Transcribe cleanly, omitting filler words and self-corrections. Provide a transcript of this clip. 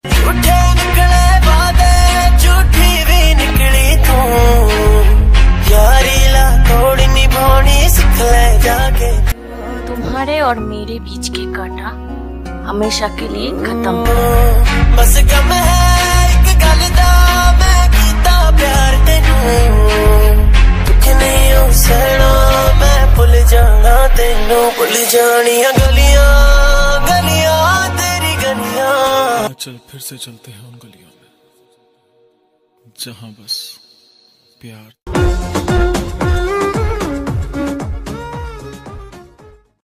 झूठे निकले वादे, झूठी भी निकली तू, यारी ला थोड़ी निभानी सीख ले जाके। तुम्हारे और मेरे बीच के कांटा हमेशा के लिए खत्म। बस गम है एक गल दा, मैं कीता प्यार तेनू, दुख नहीं हो सहना, मैं भुल जाना तेनू, भुल जानिया गलियां गलियां तेरी गलियां। चल फिर से चलते हैं उन गलियों में जहां बस प्यार।